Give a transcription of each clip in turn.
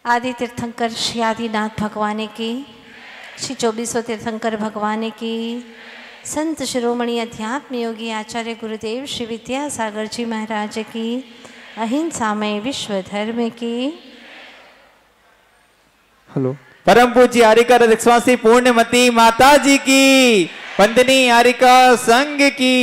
आदि तीर्थंकर श्री आदिनाथ भगवान की, श्री 24 तीर्थंकर भगवान की, संत शिरोमणि अध्यात्म योगी आचार्य गुरुदेव श्री विद्यासागर जी महाराज की, अहिंसामय विश्व धर्म की। हेलो। परम पूज्य हारिका रक्षवासी पूर्णमती माता जी की, वंदनी हारिका संघ की।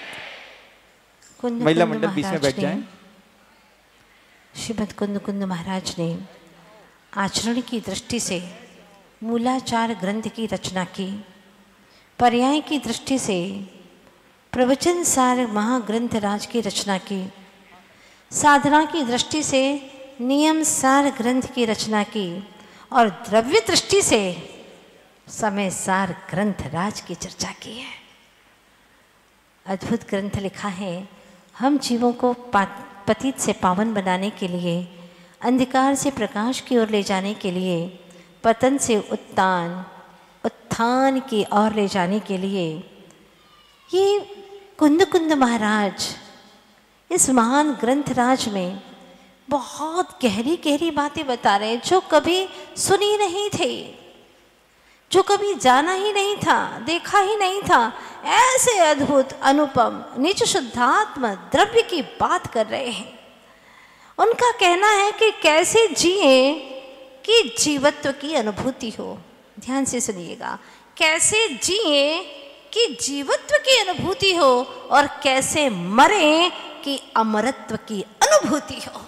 महिला मंडल बीच में बैठ जाएं। श्रीमद कुंद कुंद महाराज ने आचरण की दृष्टि से मूलाचार ग्रंथ की रचना की, पर्याय की दृष्टि से प्रवचन सार महाग्रंथ राज की रचना की, साधना की दृष्टि से नियम सार ग्रंथ की रचना की और द्रव्य दृष्टि से समय सार ग्रंथ राज की चर्चा की है। अद्भुत ग्रंथ लिखा है। हम जीवों को पतित से पावन बनाने के लिए, अंधकार से प्रकाश की ओर ले जाने के लिए, पतन से उत्थान की ओर ले जाने के लिए ये कुंद कुंद महाराज इस महान ग्रंथ राज में बहुत गहरी गहरी बातें बता रहे हैं जो कभी सुनी नहीं थी, जो कभी जाना ही नहीं था, देखा ही नहीं था। ऐसे अद्भुत अनुपम निज शुद्धात्म द्रव्य की बात कर रहे हैं। उनका कहना है कि कैसे जिए कि जीवत्व की अनुभूति हो। ध्यान से सुनिएगा, कैसे जिए कि जीवत्व की अनुभूति हो और कैसे मरे कि अमरत्व की अनुभूति हो।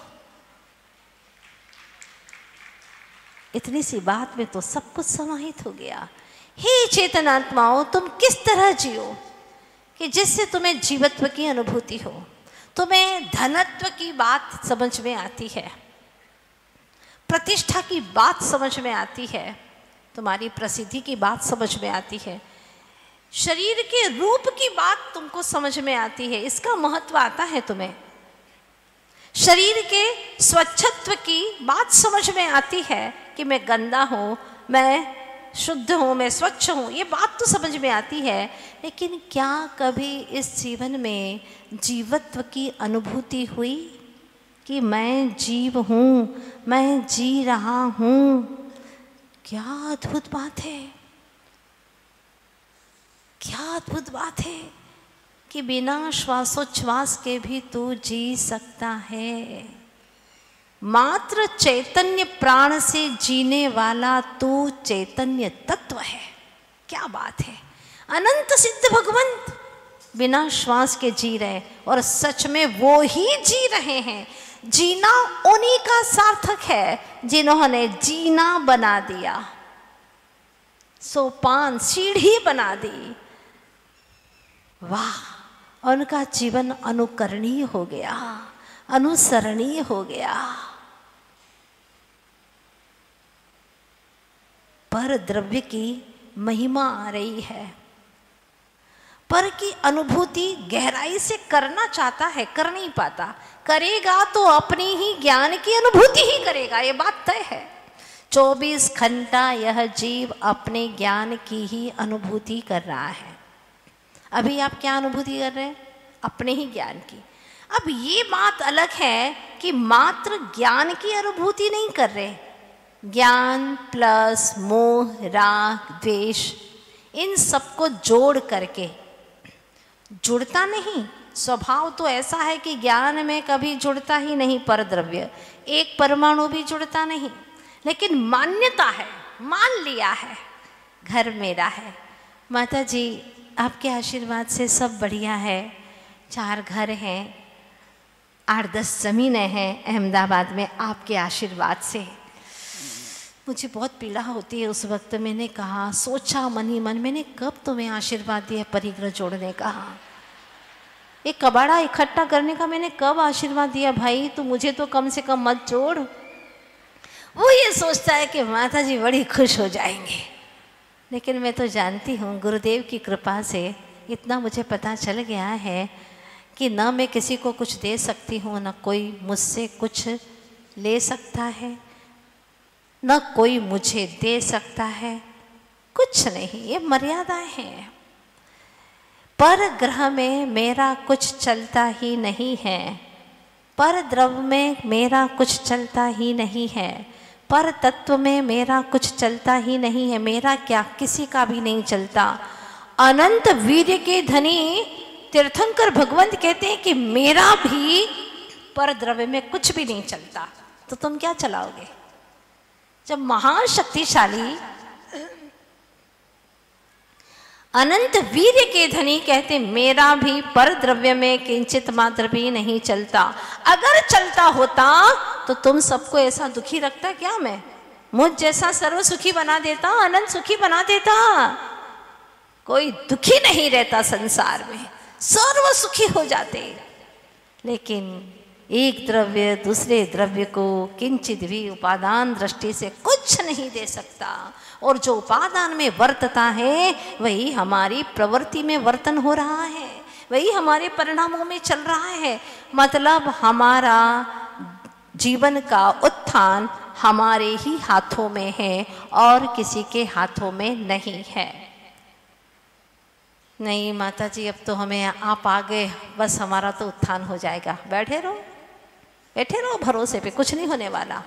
इतनी सी बात में तो सब कुछ समाहित हो गया। हे चेतनात्माओं, तुम किस तरह जियो कि जिससे तुम्हें जीवत्व की अनुभूति हो, तुम्हें धनत्व की बात समझ में आती है, प्रतिष्ठा की बात समझ में आती है, तुम्हारी प्रसिद्धि की बात समझ में आती है, शरीर के रूप की बात तुमको समझ में आती है, इसका महत्व आता है तुम्हें, शरीर के स्वच्छत्व की बात समझ में आती है कि मैं गंदा हूँ, मैं शुद्ध हूँ, मैं स्वच्छ हूँ, ये बात तो समझ में आती है। लेकिन क्या कभी इस जीवन में जीवत्व की अनुभूति हुई कि मैं जीव हूँ, मैं जी रहा हूँ? क्या अद्भुत बात है, क्या अद्भुत बात है कि बिना श्वासोच्छ्वास के भी तू जी सकता है। मात्र चैतन्य प्राण से जीने वाला तू चैतन्य तत्व है। क्या बात है, अनंत सिद्ध भगवंत बिना श्वास के जी रहे और सच में वो ही जी रहे हैं। जीना उन्हीं का सार्थक है जिन्होंने जीना बना दिया, सोपान सीढ़ी बना दी। वाह, उनका जीवन अनुकरणीय हो गया, अनुसरणीय हो गया। पर द्रव्य की महिमा आ रही है। पर की अनुभूति गहराई से करना चाहता है, कर नहीं पाता। करेगा तो अपनी ही ज्ञान की अनुभूति ही करेगा, ये बात तय है। 24 घंटा यह जीव अपने ज्ञान की ही अनुभूति कर रहा है। अभी आप क्या अनुभूति कर रहे हैं? अपने ही ज्ञान की। अब ये बात अलग है कि मात्र ज्ञान की अनुभूति नहीं कर रहे, ज्ञान प्लस मोह राग द्वेष इन सबको जोड़ करके, जुड़ता नहीं। स्वभाव तो ऐसा है कि ज्ञान में कभी जुड़ता ही नहीं पर द्रव्य, एक परमाणु भी जुड़ता नहीं। लेकिन मान्यता है, मान लिया है, घर मेरा है। माता जी आपके आशीर्वाद से सब बढ़िया है। 4 घर हैं, 8-10 ज़मीनें हैं अहमदाबाद में। आपके आशीर्वाद से मुझे बहुत पीड़ा होती है। उस वक्त मैंने कहा, सोचा मन ही मन, मैंने कब तुम्हें आशीर्वाद दिया परिग्रह जोड़ने का, एक कबाड़ा इकट्ठा करने का मैंने कब आशीर्वाद दिया? भाई तो मुझे तो कम से कम मत जोड़। वो ये सोचता है कि माता जी बड़ी खुश हो जाएंगे। लेकिन मैं तो जानती हूँ गुरुदेव की कृपा से इतना मुझे पता चल गया है कि न मैं किसी को कुछ दे सकती हूँ, न कोई मुझसे कुछ ले सकता है, न कोई मुझे दे सकता है। कुछ नहीं, ये मर्यादाएं हैं। पर ग्रह में मेरा कुछ चलता ही नहीं है, पर द्रव्य में मेरा कुछ चलता ही नहीं है, पर तत्व में मेरा कुछ चलता ही नहीं है, मेरा क्या किसी का भी नहीं चलता। अनंत वीर्य के धनी तीर्थंकर भगवंत कहते हैं कि मेरा भी पर द्रव्य में कुछ भी नहीं चलता, तो तुम क्या चलाओगे? जब महान शक्तिशाली अनंत वीर्य के धनी कहते मेरा भी पर द्रव्य में किंचित मात्र भी नहीं चलता। अगर चलता होता तो तुम सबको ऐसा दुखी रखता क्या? मैं मुझ जैसा सर्व सुखी बना देता, अनंत सुखी बना देता। कोई दुखी नहीं रहता संसार में, सर्व सुखी हो जाते। लेकिन एक द्रव्य दूसरे द्रव्य को किंचित भी उपादान दृष्टि से कुछ नहीं दे सकता, और जो उपादान में वर्तता है वही हमारी प्रवृत्ति में वर्तन हो रहा है, वही हमारे परिणामों में चल रहा है। मतलब हमारा जीवन का उत्थान हमारे ही हाथों में है और किसी के हाथों में नहीं है। नहीं माता जी, अब तो हमें आप आ गए, बस हमारा तो उत्थान हो जाएगा। बैठे रहो, बैठे रहो भरोसे पे, कुछ नहीं होने वाला।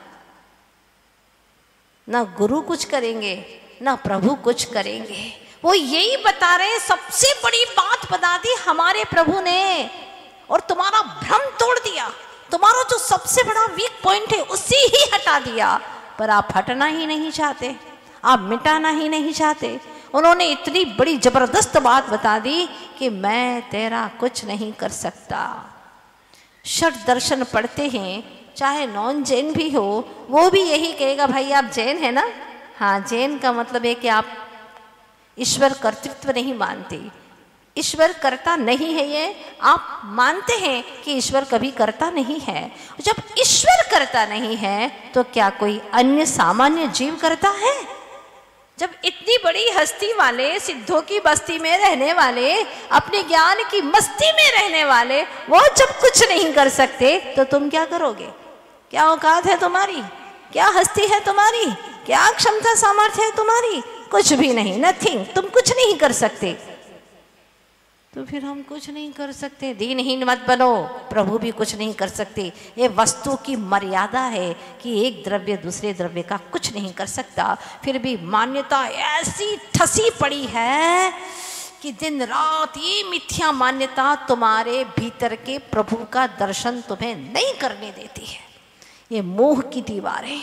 ना गुरु कुछ करेंगे ना प्रभु कुछ करेंगे। वो यही बता रहे, सबसे बड़ी बात बता दी हमारे प्रभु ने, और तुम्हारा भ्रम तोड़ दिया। तुम्हारा जो सबसे बड़ा वीक पॉइंट है उसे ही हटा दिया, पर आप हटना ही नहीं चाहते, आप मिटाना ही नहीं चाहते। उन्होंने इतनी बड़ी जबरदस्त बात बता दी कि मैं तेरा कुछ नहीं कर सकता। षट दर्शन पढ़ते हैं, चाहे नॉन जैन भी हो, वो भी यही कहेगा, भाई आप जैन है ना? हाँ, जैन का मतलब है कि आप ईश्वर कर्तृत्व नहीं मानते, ईश्वर करता नहीं है। ये आप मानते हैं कि ईश्वर कभी करता नहीं है। जब ईश्वर करता नहीं है तो क्या कोई अन्य सामान्य जीव करता है? जब इतनी बड़ी हस्ती वाले, सिद्धों की बस्ती में रहने वाले, अपने ज्ञान की मस्ती में रहने वाले, वो जब कुछ नहीं कर सकते तो तुम क्या करोगे? क्या औकात है तुम्हारी? क्या हस्ती है तुम्हारी? क्या क्षमता सामर्थ्य है तुम्हारी? कुछ भी नहीं, नथिंग। तुम कुछ नहीं कर सकते। तो फिर हम कुछ नहीं कर सकते, दीनहीन मत बनो। प्रभु भी कुछ नहीं कर सकते। ये वस्तु की मर्यादा है कि एक द्रव्य दूसरे द्रव्य का कुछ नहीं कर सकता। फिर भी मान्यता ऐसी ठसी पड़ी है कि दिन रात ये मिथ्या मान्यता तुम्हारे भीतर के प्रभु का दर्शन तुम्हें नहीं करने देती है। ये मोह की दीवारें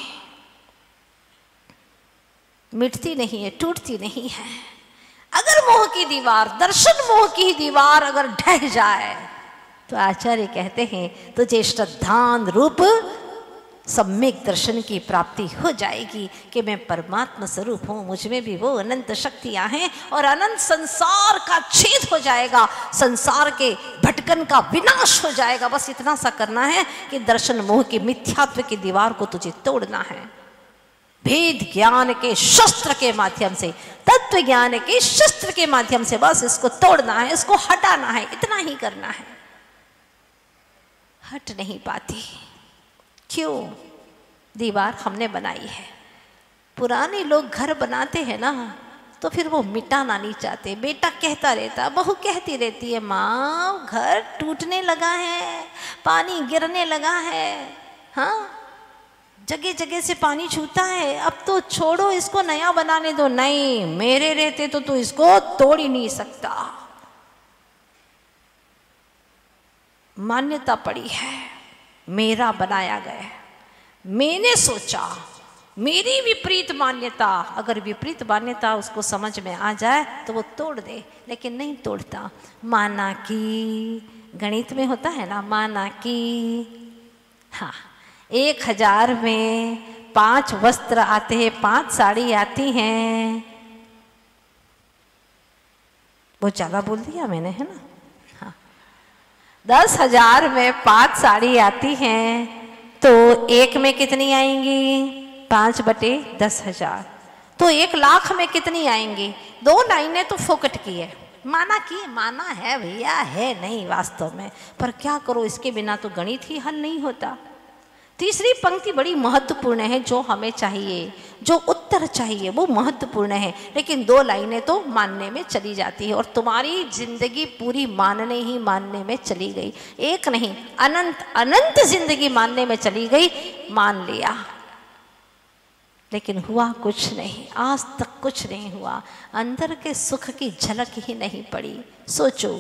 मिटती नहीं है, टूटती नहीं है। अगर मोह की दीवार, दर्शन मोह की दीवार अगर ढह जाए तो आचार्य कहते हैं तुझे श्रद्धान रूप सम्यक दर्शन की प्राप्ति हो जाएगी कि मैं परमात्मा स्वरूप हूँ, मुझ में भी वो अनंत शक्तियाँ हैं, और अनंत संसार का छेद हो जाएगा, संसार के भटकन का विनाश हो जाएगा। बस इतना सा करना है कि दर्शन मोह की मिथ्यात्व की दीवार को तुझे तोड़ना है। भेद ज्ञान के शस्त्र के माध्यम से, तत्व ज्ञान के शस्त्र के माध्यम से बस इसको तोड़ना है, इसको हटाना है, इतना ही करना है। हट नहीं पाती। क्यों? दीवार हमने बनाई है। पुराने लोग घर बनाते हैं ना, तो फिर वो मिटाना नहीं चाहते। बेटा कहता रहता, बहू कहती रहती है, माँ घर टूटने लगा है, पानी गिरने लगा है, हाँ जगह जगह से पानी छूता है, अब तो छोड़ो, इसको नया बनाने दो। नहीं, मेरे रहते तो तू इसको तोड़ ही नहीं सकता। मान्यता पड़ी है, मेरा बनाया गया, मैंने सोचा, मेरी विपरीत मान्यता। अगर विपरीत मान्यता उसको समझ में आ जाए तो वो तोड़ दे, लेकिन नहीं तोड़ता। माना कि गणित में होता है ना, माना कि हाँ 1000 में 5 वस्त्र आते हैं, 5 साड़ी आती हैं। वो ज़्यादा बोल दिया मैंने, है ना? हाँ, 10,000 में 5 साड़ी आती हैं, तो एक में कितनी आएंगी? 5/10,000। तो 1,00,000 में कितनी आएंगी? 2 लाइनें तो फोकट की है। माना कि माना है भैया, है नहीं वास्तव में, पर क्या करो, इसके बिना तो गणित ही हल नहीं होता। तीसरी पंक्ति बड़ी महत्वपूर्ण है, जो हमें चाहिए, जो उत्तर चाहिए वो महत्वपूर्ण है, लेकिन 2 लाइनें तो मानने में चली जाती है, और तुम्हारी जिंदगी पूरी मानने में चली गई। एक नहीं, अनंत अनंत जिंदगी मानने में चली गई। मान लिया, लेकिन हुआ कुछ नहीं, आज तक कुछ नहीं हुआ, अंदर के सुख की झलक ही नहीं पड़ी। सोचो,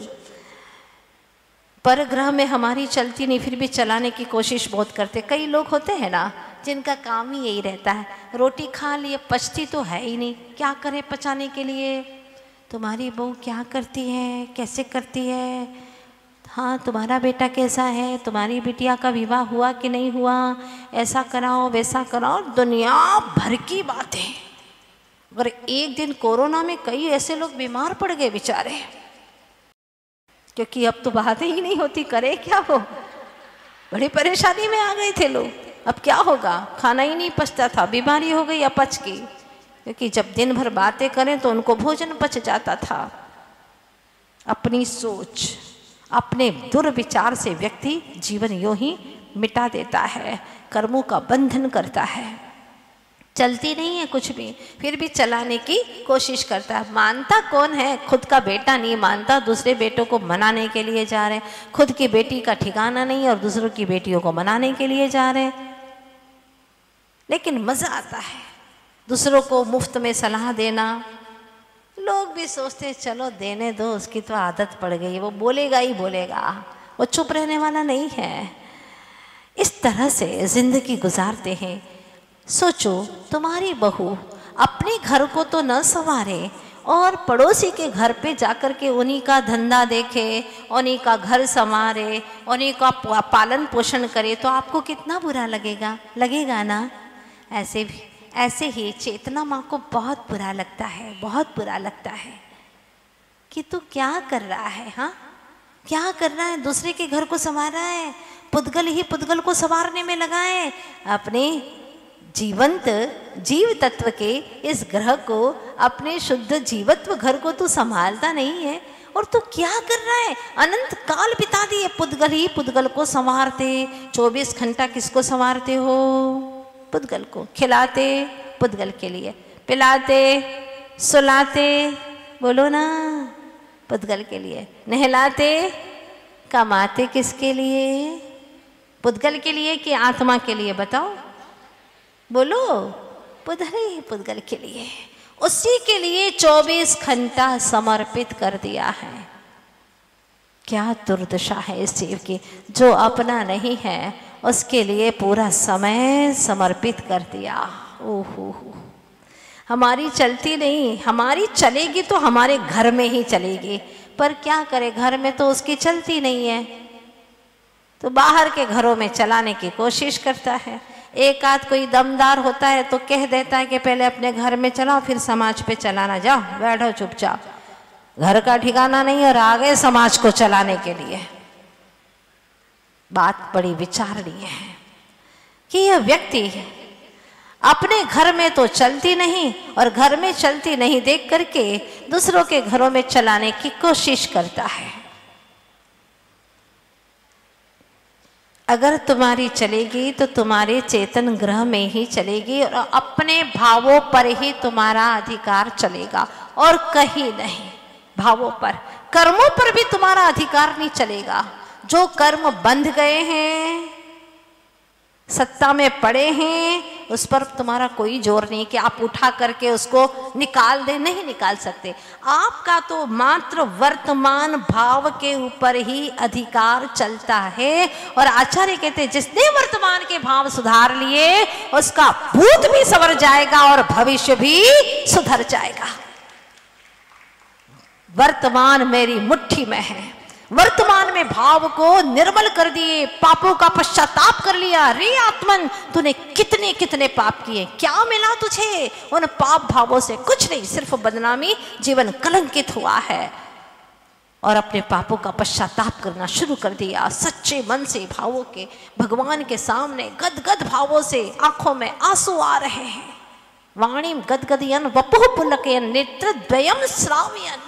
परग्रह में हमारी चलती नहीं, फिर भी चलाने की कोशिश बहुत करते। कई लोग होते हैं ना जिनका काम ही यही रहता है, रोटी खा लिए, पचती तो है ही नहीं, क्या करें पचाने के लिए। तुम्हारी बहू क्या करती है, कैसे करती है, हाँ तुम्हारा बेटा कैसा है, तुम्हारी बिटिया का विवाह हुआ कि नहीं हुआ, ऐसा कराओ वैसा कराओ, दुनिया भर की बातें। अगर एक दिन कोरोना में कई ऐसे लोग बीमार पड़ गए बेचारे, क्योंकि अब तो बातें ही नहीं होती, करे क्या हो, बड़ी परेशानी में आ गए थे लोग। अब क्या होगा, खाना ही नहीं पचता था, बीमारी हो गई अपच की, क्योंकि जब दिन भर बातें करें तो उनको भोजन पच जाता था। अपनी सोच, अपने दुर्विचार से व्यक्ति जीवन यूं ही मिटा देता है, कर्मों का बंधन करता है। चलती नहीं है कुछ भी, फिर भी चलाने की कोशिश करता है। मानता कौन है, खुद का बेटा नहीं मानता, दूसरे बेटों को मनाने के लिए जा रहे हैं। खुद की बेटी का ठिकाना नहीं और दूसरों की बेटियों को मनाने के लिए जा रहे हैं। लेकिन मजा आता है दूसरों को मुफ्त में सलाह देना। लोग भी सोचते हैं चलो देने दो, उसकी तो आदत पड़ गई, वो बोलेगा ही बोलेगा, वो चुप रहने वाला नहीं है। इस तरह से जिंदगी गुजारते हैं। सोचो, तुम्हारी बहू अपने घर को तो न संवारे और पड़ोसी के घर पे जाकर के उन्हीं का धंधा देखे, उन्हीं का घर संवारे, उन्हीं का पालन पोषण करे, तो आपको कितना बुरा लगेगा, लगेगा ना। ऐसे ही चेतना माँ को बहुत बुरा लगता है, बहुत बुरा लगता है कि तू क्या कर रहा है, हाँ क्या कर रहा है, दूसरे के घर को संवार रहा है, पुद्गल ही पुद्गल को संवारने में लगा है। अपने जीवंत जीव तत्व के इस ग्रह को, अपने शुद्ध जीवत्व घर को तू संभालता नहीं है, और तू क्या कर रहा है, अनंत काल बिता दिए पुद्गल ही पुद्गल को संवारते। 24 घंटा किसको संवारते हो, पुद्गल को। खिलाते पुद्गल के लिए, पिलाते सुलाते, बोलो ना, पुद्गल के लिए। नहलाते कमाते किसके लिए, पुद्गल के लिए कि आत्मा के लिए, बताओ, बोलो, पुद्गल के लिए। उसी के लिए 24 घंटा समर्पित कर दिया है। क्या दुर्दशा है इस जीव की, जो अपना नहीं है उसके लिए पूरा समय समर्पित कर दिया। ओहो, हमारी चलती नहीं, हमारी चलेगी तो हमारे घर में ही चलेगी, पर क्या करे, घर में तो उसकी चलती नहीं है, तो बाहर के घरों में चलाने की कोशिश करता है। एक आध कोई दमदार होता है तो कह देता है कि पहले अपने घर में चलाओ, फिर समाज पे चलाना, जाओ बैठो चुपचाप, घर का ठिकाना नहीं और आ गए समाज को चलाने के लिए। बात बड़ी विचारणीय है कि यह व्यक्ति अपने घर में तो चलती नहीं और घर में चलती नहीं देख करके दूसरों के घरों में चलाने की कोशिश करता है। अगर तुम्हारी चलेगी तो तुम्हारे चेतन ग्रह में ही चलेगी और अपने भावों पर ही तुम्हारा अधिकार चलेगा और कहीं नहीं। भावों पर, कर्मों पर भी तुम्हारा अधिकार नहीं चलेगा। जो कर्म बंध गए हैं, सत्ता में पड़े हैं, उस पर तुम्हारा कोई जोर नहीं कि आप उठा करके उसको निकाल दे, नहीं निकाल सकते। आपका तो मात्र वर्तमान भाव के ऊपर ही अधिकार चलता है। और आचार्य कहते हैं जिसने वर्तमान के भाव सुधार लिए उसका भूत भी संवर जाएगा और भविष्य भी सुधर जाएगा। वर्तमान मेरी मुट्ठी में है, वर्तमान में भाव को निर्मल कर दिए, पापों का पश्चाताप कर लिया। रे आत्मन, तूने कितने कितने पाप किए, क्या मिला तुझे उन पाप भावों से? कुछ नहीं, सिर्फ बदनामी, जीवन कलंकित हुआ है। और अपने पापों का पश्चाताप करना शुरू कर दिया। सच्चे मन से भावों के भगवान के सामने गदगद भावों से आंखों में आंसू आ रहे हैं। वाणी गदगदयन वपुः पुलकयन नेत्र द्वयम श्रावयन,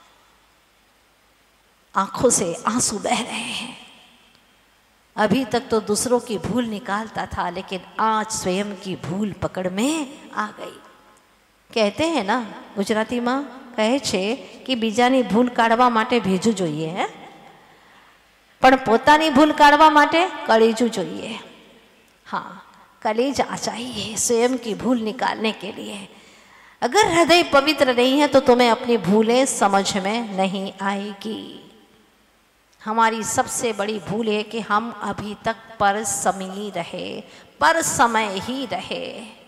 आंखों से आंसू बह रहे हैं। अभी तक तो दूसरों की भूल निकालता था, लेकिन आज स्वयं की भूल पकड़ में आ गई। कहते हैं ना, गुजराती में कहे छे कि बीजानी भूल काढवा माटे भेजू जोईए है, पण पोतानी भूल काढवा माटे कळीजू जोईए। हाँ, कलेजा चाहिए स्वयं की भूल निकालने के लिए। अगर हृदय पवित्र नहीं है तो तुम्हें अपनी भूलें समझ में नहीं आएगी। हमारी सबसे बड़ी भूल है कि हम अभी तक पर समय रहे, पर समय ही रहे।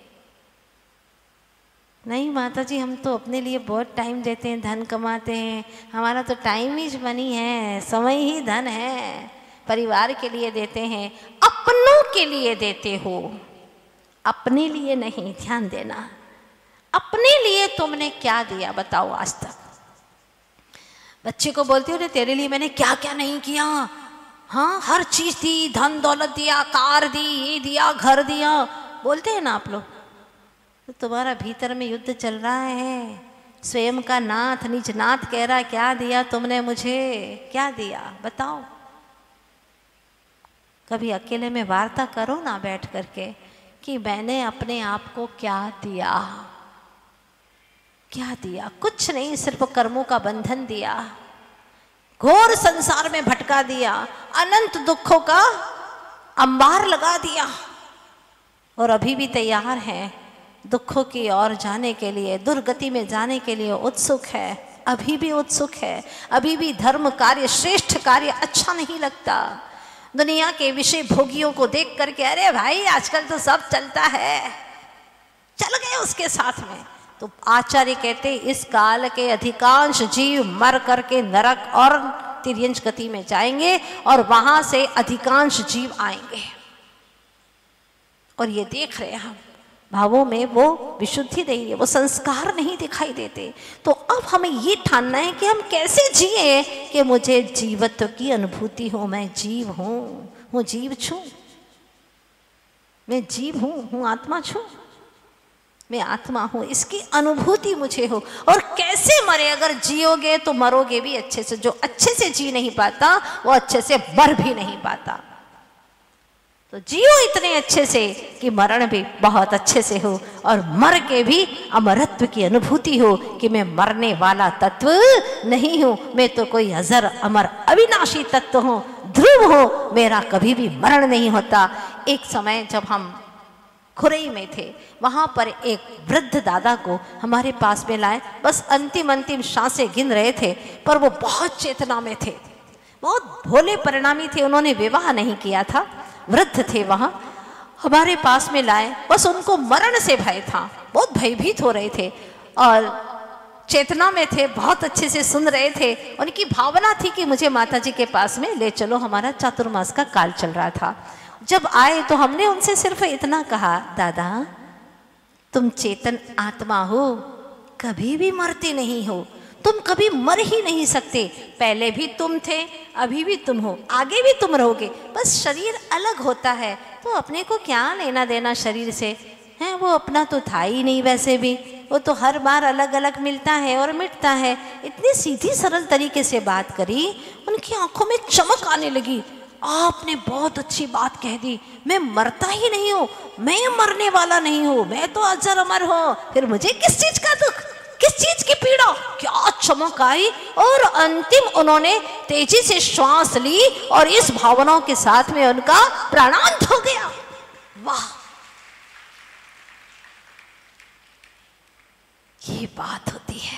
नहीं माता जी, हम तो अपने लिए बहुत टाइम देते हैं, धन कमाते हैं, हमारा तो टाइम ही मनी है, समय ही धन है। परिवार के लिए देते हैं, अपनों के लिए देते हो, अपने लिए नहीं। ध्यान देना, अपने लिए तुमने क्या दिया बताओ आज तक? बच्चे को बोलती हो ना, तेरे लिए मैंने क्या क्या नहीं किया। हाँ, हर चीज दी, धन दौलत दिया, कार दी, ये दिया, घर दिया, बोलते हैं ना आप लोग। तो तुम्हारा भीतर में युद्ध चल रहा है। स्वयं का नाथ, निज नाथ कह रहा है, क्या दिया तुमने मुझे, क्या दिया बताओ? कभी अकेले में वार्ता करो ना बैठ करके कि मैंने अपने आप को क्या दिया। क्या दिया? कुछ नहीं, सिर्फ कर्मों का बंधन दिया, घोर संसार में भटका दिया, अनंत दुखों का अंबार लगा दिया। और अभी भी तैयार है दुखों की ओर जाने के लिए, दुर्गति में जाने के लिए उत्सुक है, अभी भी उत्सुक है। अभी भी धर्म कार्य, श्रेष्ठ कार्य अच्छा नहीं लगता। दुनिया के विषय भोगियों को देख करके अरे भाई आजकल तो सब चलता है, चल गए उसके साथ में। तो आचार्य कहते इस काल के अधिकांश जीव मर करके नरक और तिर्यंच गति में जाएंगे और वहां से अधिकांश जीव आएंगे। और ये देख रहे हैं हम, भावों में वो विशुद्धि नहीं है, वो संस्कार नहीं दिखाई देते। तो अब हमें ये ठानना है कि हम कैसे जिए कि मुझे जीवत्व की अनुभूति हो। मैं जीव हूँ जीव छू, मैं जीव हूँ आत्मा छू, मैं आत्मा हूँ, इसकी अनुभूति मुझे हो। और कैसे मरे? अगर जियोगे तो मरोगे भी अच्छे से। जो अच्छे से जी नहीं पाता वो अच्छे से मर भी नहीं पाता। तो जियो इतने अच्छे से कि मरण भी बहुत अच्छे से हो और मर के भी अमरत्व की अनुभूति हो कि मैं मरने वाला तत्व नहीं हूँ, मैं तो कोई अजर अमर अविनाशी तत्व हूँ, ध्रुव हूँ, मेरा कभी भी मरण नहीं होता। एक समय जब हम खुरई में थे, वहां पर एक वृद्ध दादा को हमारे पास में लाए, बस अंतिम सांसें गिन रहे थे, पर वो बहुत चेतना में थे, बहुत भोले परिणामी थे, उन्होंने विवाह नहीं किया था, वृद्ध थे। वहां हमारे पास में लाए, बस उनको मरण से भय था, बहुत भयभीत हो रहे थे और चेतना में थे, बहुत अच्छे से सुन रहे थे। उनकी भावना थी कि मुझे माता जी के पास में ले चलो, हमारा चातुर्मास का काल चल रहा था। जब आए तो हमने उनसे सिर्फ इतना कहा, दादा तुम चेतन आत्मा हो, कभी भी मरते नहीं हो, तुम कभी मर ही नहीं सकते। पहले भी तुम थे, अभी भी तुम हो, आगे भी तुम रहोगे, बस शरीर अलग होता है। तो अपने को क्या लेना देना शरीर से है? वो अपना तो था ही नहीं, वैसे भी वो तो हर बार अलग अलग मिलता है और मिटता है। इतनी सीधी सरल तरीके से बात करी, उनकी आंखों में चमक आने लगी। आपने बहुत अच्छी बात कह दी, मैं मरता ही नहीं हूँ, मैं मरने वाला नहीं हूँ, मैं तो अजर अमर हूँ, फिर मुझे किस चीज का दुख, किस चीज की पीड़ा? क्या चमक आई! और अंतिम उन्होंने तेजी से श्वास ली और इस भावनाओं के साथ में उनका प्राणांत हो गया। वाह, ये बात होती है।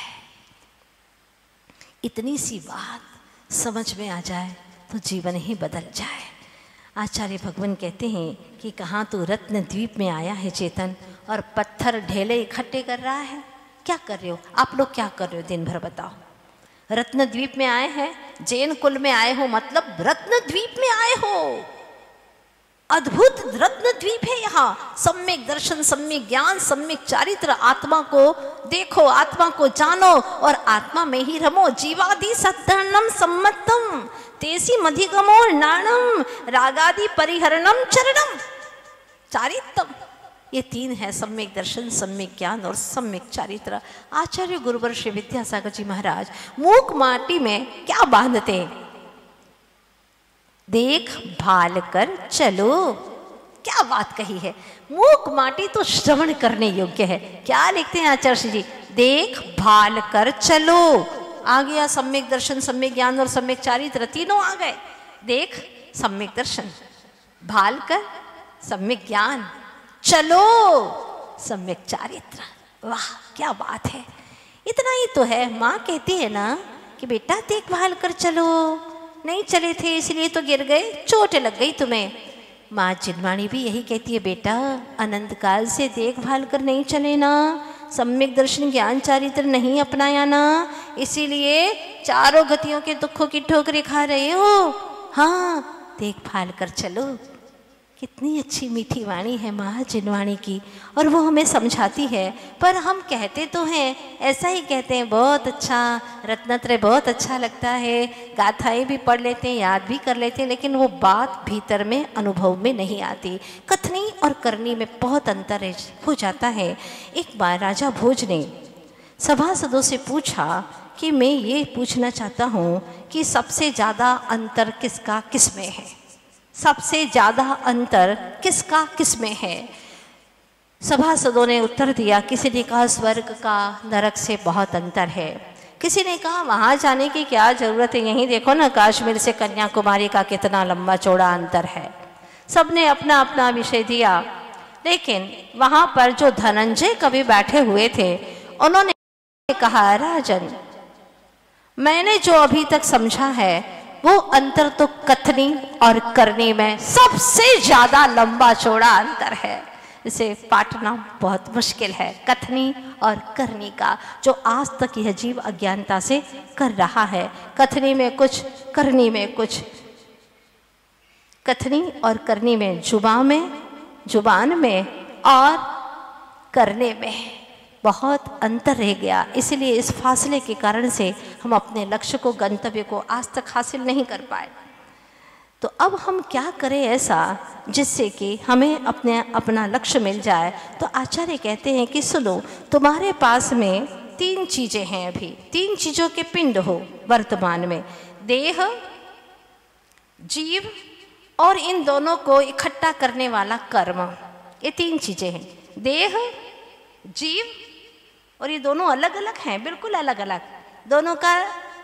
इतनी सी बात समझ में आ जाए तो जीवन ही बदल जाए। आचार्य भगवान कहते हैं कि कहाँ तू रत्न द्वीप में आया है चेतन और पत्थर ढेले इकट्ठे कर रहा है। क्या कर रहे हो आप लोग? क्या कर रहे हो दिन भर बताओ? रत्न द्वीप में आए हैं, जैन कुल में आए हो, मतलब रत्न द्वीप में आए हो। अद्भुत रत्न द्वीप है यहाँ। सम्यक दर्शन, सम्यक ज्ञान, सम्यक चारित्र। आत्मा को देखो, आत्मा को जानो और आत्मा में ही रमो। जीवादि सद्धर्णम सम्मतम तेसी मधिगमो नाणम रागादि परिहरणम चरणम चारित्रम। ये तीन है, सम्यक दर्शन, सम्यक ज्ञान और सम्यक चारित्र। आचार्य गुरुवर श्री विद्यासागर जी महाराज मूक माटी में क्या बांधते हैं? देख भाल कर चलो। क्या बात कही है! मूक माटी तो श्रवण करने योग्य है। क्या लिखते हैं आचार्य जी? देख भाल कर चलो। आ गया सम्यक दर्शन, सम्यक ज्ञान और सम्यक चारित्र, तीनों आ गए। देख सम्यक दर्शन, भाल कर सम्यक ज्ञान, चलो सम्यक चारित्र। वाह क्या बात है, इतना ही तो है। माँ कहती है ना कि बेटा देखभाल कर चलो, नहीं चले थे इसलिए तो गिर गए, चोट लग गई तुम्हें। माँ जिनवाणी भी यही कहती है, बेटा अनंत काल से देखभाल कर नहीं चले ना, सम्यक दर्शन ज्ञान चारित्र नहीं अपनाया ना, इसीलिए चारों गतियों के दुखों की ठोकरें खा रहे हो। हाँ देखभाल कर चलो। कितनी अच्छी मीठी वाणी है माँ जिनवाणी की, और वो हमें समझाती है। पर हम कहते तो हैं, ऐसा ही कहते हैं, बहुत अच्छा रत्नत्रय बहुत अच्छा लगता है, गाथाएं भी पढ़ लेते हैं, याद भी कर लेते हैं, लेकिन वो बात भीतर में अनुभव में नहीं आती। कथनी और करनी में बहुत अंतर हो जाता है। एक बार राजा भोज ने सभासदों से पूछा कि मैं ये पूछना चाहता हूँ कि सबसे ज़्यादा अंतर किसका किस में है, सबसे ज़्यादा अंतर किसका किस में है। सभासदों ने उत्तर दिया, किसी ने कहा स्वर्ग का नरक से बहुत अंतर है, किसी ने कहा वहाँ जाने की क्या ज़रूरत है, यहीं देखो ना कश्मीर से कन्याकुमारी का कितना लंबा चौड़ा अंतर है। सबने अपना अपना विषय दिया, लेकिन वहाँ पर जो धनंजय कवि बैठे हुए थे उन्होंने कहा, राजन मैंने जो अभी तक समझा है वो अंतर तो कथनी और करनी में सबसे ज्यादा लंबा चौड़ा अंतर है। इसे पाटना बहुत मुश्किल है, कथनी और करनी का, जो आज तक यह जीव अज्ञानता से कर रहा है। कथनी में कुछ, करनी में कुछ। कथनी और करनी में, जुबान में और करने में बहुत अंतर रह गया। इसलिए इस फासले के कारण से हम अपने लक्ष्य को, गंतव्य को आज तक हासिल नहीं कर पाए। तो अब हम क्या करें ऐसा जिससे कि हमें अपना लक्ष्य मिल जाए। तो आचार्य कहते हैं कि सुनो, तुम्हारे पास में 3 चीज़ें हैं, अभी 3 चीज़ों के पिंड हो वर्तमान में, देह, जीव और इन दोनों को इकट्ठा करने वाला कर्म। ये 3 चीज़ें हैं, देह, जीव, और ये दोनों अलग अलग हैं, बिल्कुल अलग अलग। दोनों का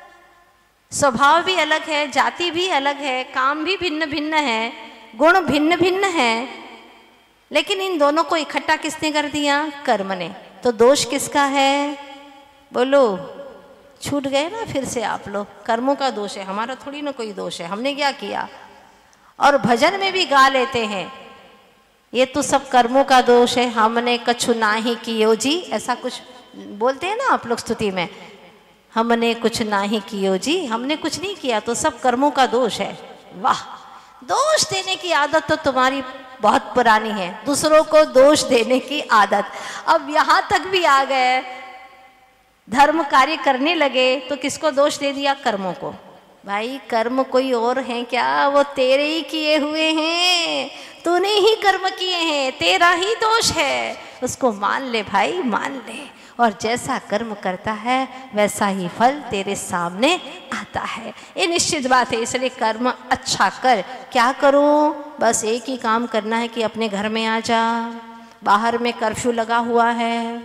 स्वभाव भी अलग है, जाति भी अलग है, काम भी भिन्न भिन्न है, गुण भिन्न भिन्न है, लेकिन इन दोनों को इकट्ठा किसने कर दिया? कर्म ने। तो दोष किसका है? बोलो, छूट गए ना फिर से आप लोग। कर्मों का दोष है, हमारा थोड़ी ना कोई दोष है, हमने क्या किया। और भजन में भी गा लेते हैं, ये तो सब कर्मों का दोष है, हमने कछु नाही कियो जी, ऐसा कुछ बोलते हैं ना आप लोग स्तुति में, हमने कुछ नाही कियो जी, हमने कुछ नहीं किया तो सब कर्मों का दोष है। वाह, दोष देने की आदत तो तुम्हारी बहुत पुरानी है, दूसरों को दोष देने की आदत। अब यहाँ तक भी आ गए, धर्म कार्य करने लगे तो किसको दोष दे दिया? कर्मों को। भाई कर्म कोई और हैं क्या? वो तेरे ही किए हुए हैं, तूने ही कर्म किए हैं, तेरा ही दोष है, उसको मान ले भाई, मान ले। और जैसा कर्म करता है वैसा ही फल तेरे सामने आता है, ये निश्चित बात है। इसलिए कर्म अच्छा कर। क्या करूं? बस एक ही काम करना है कि अपने घर में आ जा। बाहर में कर्फ्यू लगा हुआ है,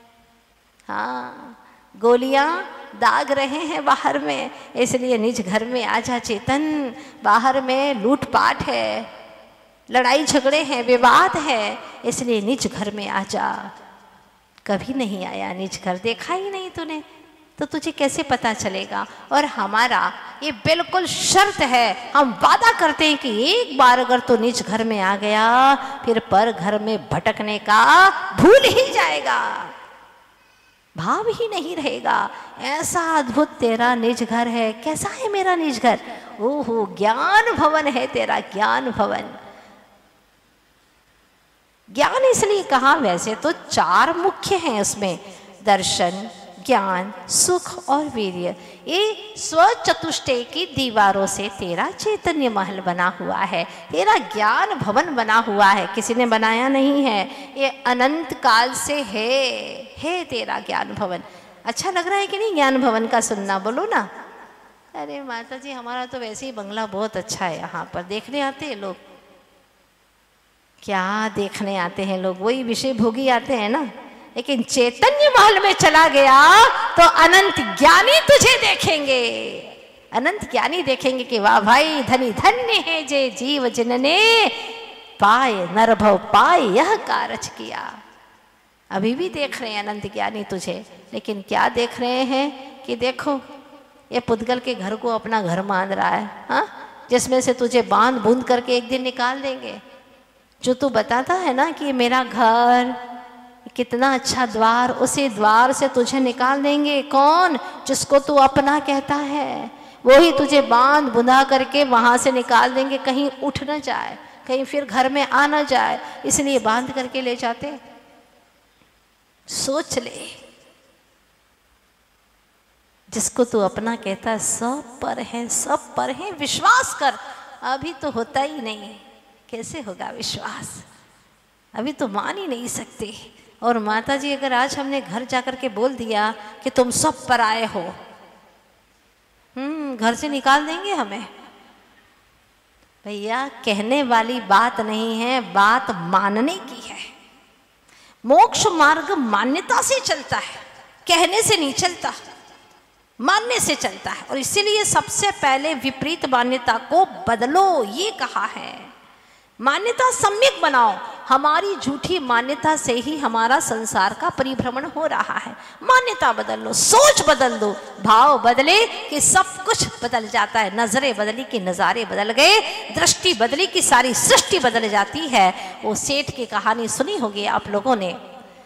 हाँ, गोलियां दाग रहे हैं बाहर में, इसलिए निज घर में आ जा चेतन। बाहर में लूटपाट है, लड़ाई झगड़े हैं, विवाद है, इसलिए निज घर में आ जा। कभी नहीं आया निज घर, देखा ही नहीं तूने, तो तुझे कैसे पता चलेगा? और हमारा ये बिल्कुल शर्त है, हम वादा करते हैं कि एक बार अगर तू निज घर में आ गया फिर पर घर में भटकने का भूल ही जाएगा, भाव ही नहीं रहेगा। ऐसा अद्भुत तेरा निज घर है। कैसा है मेरा निज घर? ओहो, ज्ञान भवन है तेरा, ज्ञान भवन। ज्ञान इसलिए कहा, वैसे तो 4 मुख्य हैं उसमें, दर्शन, ज्ञान, सुख और वीर्य। ये स्वचतुष्टय की दीवारों से तेरा चैतन्य महल बना हुआ है, तेरा ज्ञान भवन बना हुआ है, किसी ने बनाया नहीं है, ये अनंत काल से है तेरा ज्ञान भवन। अच्छा लग रहा है कि नहीं ज्ञान भवन का सुनना? बोलो ना। अरे माता जी, हमारा तो वैसे ही बंगला बहुत अच्छा है, यहाँ पर देखने आते हैं लोग। क्या देखने आते हैं लोग? वही विषय भोगी आते हैं ना, लेकिन चैतन्य महल में चला गया तो अनंत ज्ञानी तुझे देखेंगे, अनंत ज्ञानी देखेंगे कि वाह भाई, धनी धन्य है जे जीव जिनने पाए नरभव पाए यह कारज किया। अभी भी देख रहे हैं अनंत ज्ञानी तुझे, लेकिन क्या देख रहे हैं कि देखो ये पुद्गल के घर को अपना घर मान रहा है, हाँ, जिसमें से तुझे बांध बूंद करके एक दिन निकाल देंगे। जो तू बताता है ना कि मेरा घर कितना अच्छा द्वार, उसी द्वार से तुझे निकाल देंगे। कौन? जिसको तू अपना कहता है, वही तुझे बांध बुंदा करके वहां से निकाल देंगे, कहीं उठ न जाए, कहीं फिर घर में आ न जाए, इसलिए बांध करके ले जाते। सोच ले, जिसको तू अपना कहता है सब पर है, सब पर है, विश्वास कर। अभी तो होता ही नहीं, कैसे होगा विश्वास? अभी तो मान ही नहीं सकते। और माता जी अगर आज हमने घर जाकर के बोल दिया कि तुम सब पर आए हो, घर से निकाल देंगे हमें। भैया कहने वाली बात नहीं है, बात मानने की है। मोक्ष मार्ग मान्यता से चलता है, कहने से नहीं चलता, मानने से चलता है। और इसीलिए सबसे पहले विपरीत मान्यता को बदलो, ये कहा है। मान्यता सम्यक बनाओ। हमारी झूठी मान्यता से ही हमारा संसार का परिभ्रमण हो रहा है। मान्यता बदल लो, सोच बदल दो, भाव बदले कि सब कुछ बदल जाता है। नजरें बदली कि नजारे बदल गए, दृष्टि बदली कि सारी सृष्टि बदल जाती है। वो सेठ की कहानी सुनी होगी आप लोगों ने,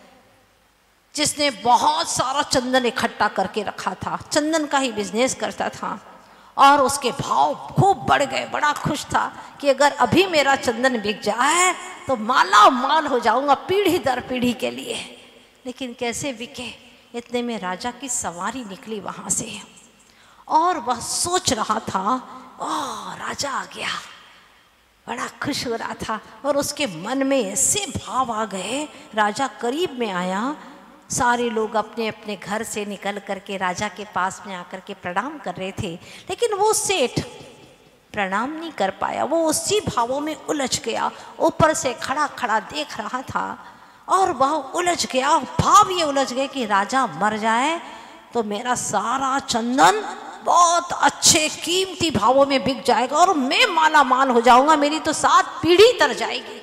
जिसने बहुत सारा चंदन इकट्ठा करके रखा था, चंदन का ही बिजनेस करता था, और उसके भाव खूब बढ़ गए। बड़ा खुश था कि अगर अभी मेरा चंदन बिक जाए तो माला माल हो जाऊंगा पीढ़ी दर पीढ़ी के लिए। लेकिन कैसे बिके? इतने में राजा की सवारी निकली वहां से, और वह सोच रहा था, ओह राजा आ गया, बड़ा खुश हो रहा था। और उसके मन में ऐसे भाव आ गए, राजा करीब में आया, सारे लोग अपने अपने घर से निकल करके राजा के पास में आकर के प्रणाम कर रहे थे, लेकिन वो सेठ प्रणाम नहीं कर पाया। वो उसी भावों में उलझ गया, ऊपर से खड़ा खड़ा देख रहा था और वह उलझ गया। भाव ये उलझ गए कि राजा मर जाए तो मेरा सारा चंदन बहुत अच्छे कीमती भावों में बिक जाएगा और मैं माला माल हो जाऊंगा, मेरी तो 7 पीढ़ी तर जाएगी।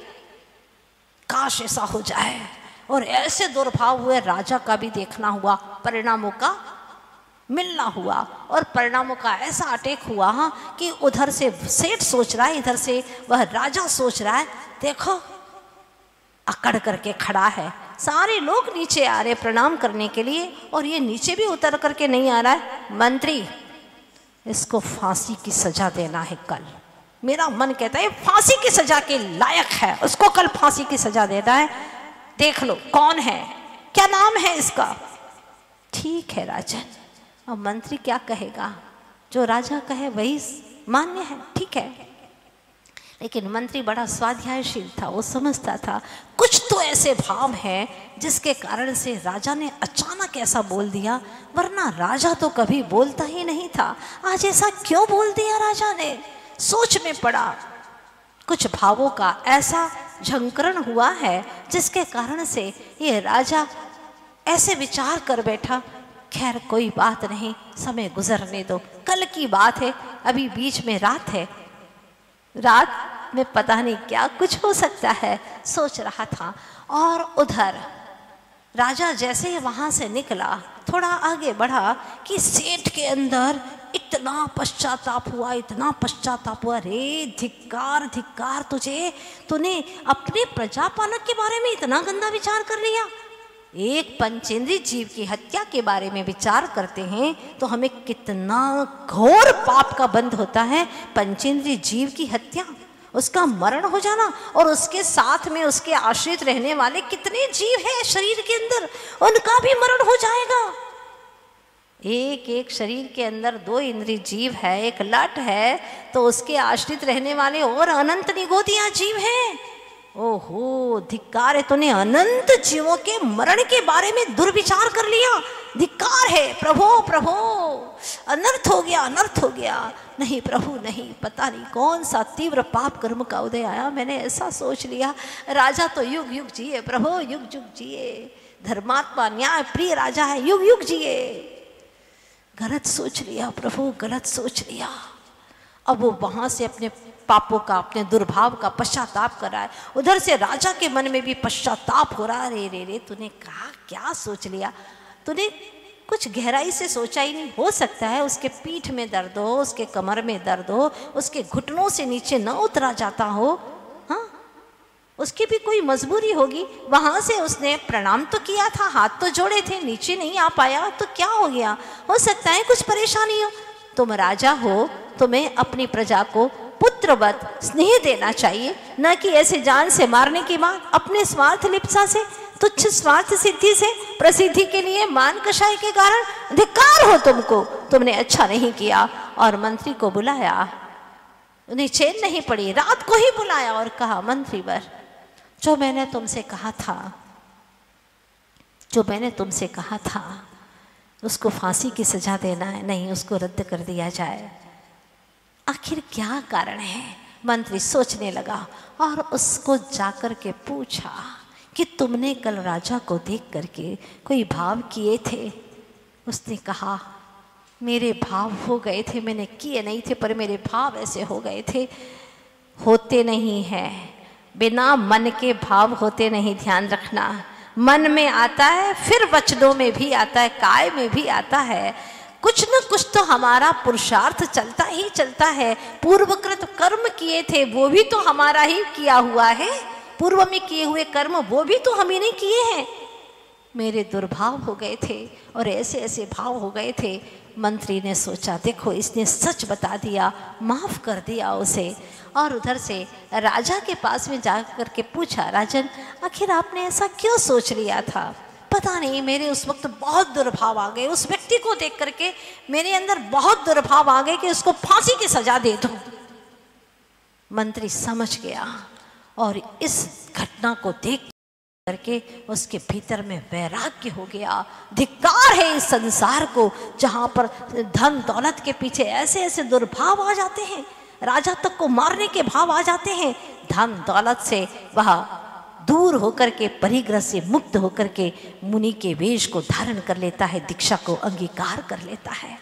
काश ऐसा हो जाए। और ऐसे दुर्भाव हुए, राजा का भी देखना हुआ, परिणामों का मिलना हुआ। और परिणामों का ऐसा अटैक हुआ कि उधर से सेठ सोच रहा है, इधर से वह राजा सोच रहा है। देखो अकड़ करके खड़ा है, सारे लोग नीचे आ रहे प्रणाम करने के लिए और ये नीचे भी उतर करके नहीं आ रहा है। मंत्री, इसको फांसी की सजा देना है कल। मेरा मन कहता है फांसी की सजा के लायक है, उसको कल फांसी की सजा देना है। देख लो कौन है, क्या नाम है इसका। ठीक है राजन। अब मंत्री क्या कहेगा? जो राजा कहे वही मान्य है, ठीक है। लेकिन मंत्री बड़ा स्वाध्यायशील था, वो समझता था कुछ तो ऐसे भाव हैं जिसके कारण से राजा ने अचानक ऐसा बोल दिया, वरना राजा तो कभी बोलता ही नहीं था। आज ऐसा क्यों बोल दिया राजा ने? सोच में पड़ा। कुछ भावों का ऐसा झंकरण हुआ है जिसके कारण से ये राजा ऐसे विचार कर बैठा, खैर कोई बात नहीं, समय गुजरने दो, कल की बात है, अभी बीच में रात है, रात में पता नहीं क्या कुछ हो सकता है, सोच रहा था। और उधर राजा जैसे ही वहां से निकला, थोड़ा आगे बढ़ा कि सेठ के अंदर इतना पश्चाताप हुआ, इतना पश्चाताप हुआ। रे धिक्कार धिक्कार तुझे, तूने अपने प्रजापालक के बारे में इतना गंदा विचार कर लिया। एक पंचेंद्रिय जीव की हत्या के बारे में विचार करते हैं तो हमें कितना घोर पाप का बंध होता है। पंचेंद्रिय जीव की हत्या, उसका मरण हो जाना, और उसके साथ में उसके आश्रित रहने वाले कितने जीव हैं शरीर के अंदर, उनका भी मरण हो जाएगा। एक एक शरीर के अंदर 2 इंद्रिय जीव है, एक लट है, तो उसके आश्रित रहने वाले और अनंत निगोदिया जीव हैं। ओहो धिक्कार है, तूने अनंत जीवों के मरण के बारे में दुर्विचार कर लिया। धिक्कार है प्रभु, प्रभु अनर्थ हो गया, अनर्थ हो गया। नहीं प्रभु नहीं, पता नहीं कौन सा तीव्र पाप कर्म का उदय आया, मैंने ऐसा सोच लिया। राजा तो युग युग जिए प्रभु, युग युग जिए, धर्मात्मा न्याय प्रिय राजा है, युग युग जिए। गलत सोच लिया प्रभु, गलत सोच लिया। अब वो वहां से अपने पापों का, अपने दुर्भाव का पश्चाताप कर रहा है। उधर से राजा के मन में भी पश्चाताप हो रहा है। रे रे रे, तूने कहा क्या सोच लिया, तूने कुछ गहराई से सोचा ही नहीं। हो सकता है उसके पीठ में दर्द हो, उसके कमर में दर्द हो, उसके घुटनों से नीचे न उतरा जाता हो। हाँ, उसकी भी कोई मजबूरी होगी। वहां से उसने प्रणाम तो किया था, हाथ तो जोड़े थे, नीचे नहीं आ पाया तो क्या हो गया? हो सकता है कुछ परेशानी हो। तुम राजा हो, तुम्हें अपनी प्रजा को पुत्रवत स्नेह देना चाहिए, न कि ऐसे जान से मारने की बात, अपने स्वार्थ लिप्सा से, तुच्छ स्वार्थ सिद्धि से, प्रसिद्धि के लिए, मान कषाय के कारण। धिक्कार हो तुमको, तुमने अच्छा नहीं किया। और मंत्री को बुलाया, उन्हें चैन नहीं पड़ी, रात को ही बुलाया और कहा, मंत्रीवर, जो मैंने तुमसे कहा था उसको फांसी की सजा देना है, नहीं उसको रद्द कर दिया जाए। आखिर क्या कारण है? मंत्री सोचने लगा और उसको जाकर के पूछा कि तुमने कल राजा को देख करके कोई भाव किए थे? उसने कहा, मेरे भाव हो गए थे, मैंने किए नहीं थे, पर मेरे भाव ऐसे हो गए थे। होते नहीं है, बिना मन के भाव होते नहीं, ध्यान रखना। मन में आता है, फिर वचनों में भी आता है, काय में भी आता है। कुछ न कुछ तो हमारा पुरुषार्थ चलता ही चलता है। पूर्वकृत कर्म किए थे, वो भी तो हमारा ही किया हुआ है। पूर्व में किए हुए कर्म वो भी तो हम ही नहीं किए हैं। मेरे दुर्भाव हो गए थे और ऐसे ऐसे भाव हो गए थे। मंत्री ने सोचा, देखो इसने सच बता दिया, माफ कर दिया उसे। और उधर से राजा के पास में जाकर के पूछा, राजन आखिर आपने ऐसा क्यों सोच लिया था? पता नहीं, मेरे उस वक्त बहुत दुर्भाव आ गए, उस व्यक्ति को देख करके मेरे अंदर बहुत दुर्भाव आ गए कि उसको फांसी की सजा दे दो। मंत्री समझ गया और इस घटना को देख करके उसके भीतर में वैराग्य हो गया। धिक्कार है इस संसार को, जहां पर धन दौलत के पीछे ऐसे ऐसे दुर्भाव आ जाते हैं, राजा तक को मारने के भाव आ जाते हैं। धन दौलत से वह दूर होकर के, परिग्रह से मुक्त होकर के मुनि के वेश को धारण कर लेता है, दीक्षा को अंगीकार कर लेता है।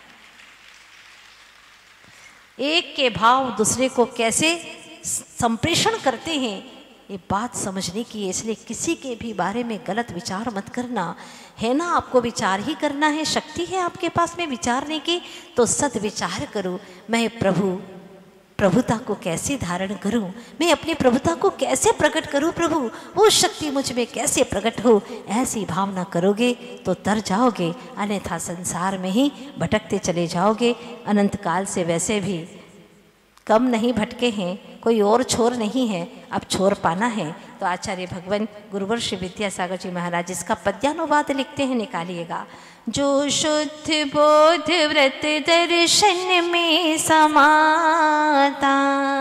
एक के भाव दूसरे को कैसे संप्रेषण करते हैं, ये बात समझने की है। इसलिए किसी के भी बारे में गलत विचार मत करना, है ना? आपको विचार ही करना है, शक्ति है आपके पास में विचारने की, तो सद विचार करो। मैं प्रभुता को कैसे धारण करूं, मैं अपनी प्रभुता को कैसे प्रकट करूं, प्रभु वो शक्ति मुझ में कैसे प्रकट हो, ऐसी भावना करोगे तो तर जाओगे, अन्यथा संसार में ही भटकते चले जाओगे। अनंत काल से वैसे भी कम नहीं भटके हैं, कोई और छोर नहीं है, अब छोर पाना है। तो आचार्य भगवान गुरुवर श्री विद्यासागर जी महाराज इसका पद्यानुवाद लिखते हैं, निकालिएगा। जो शुद्ध बोध व्रत दर्शन में समाता,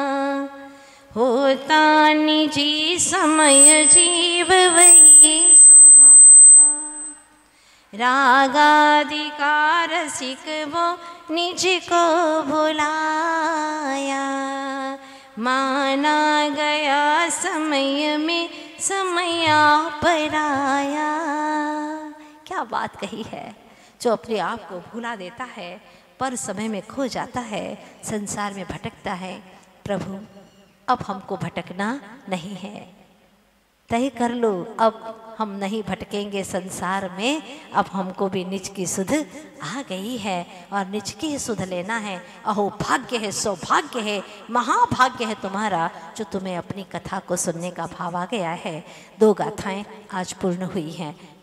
होता निजी समय जीव वही सुहाता। रागाधिकार रसिक वो निज को भुलाया, माना गया समय में समया पराया। क्या बात कही है! जो अपने आप को भुला देता है, पर समय में खो जाता है, संसार में भटकता है। प्रभु अब हमको भटकना नहीं है, तय कर लो, अब हम नहीं भटकेंगे संसार में। अब हमको भी निज की सुध आ गई है और निज की सुध लेना है। अहो भाग्य है, सौभाग्य है, महाभाग्य है तुम्हारा, जो तुम्हें अपनी कथा को सुनने का भाव आ गया है। 2 गाथाएं आज पूर्ण हुई हैं।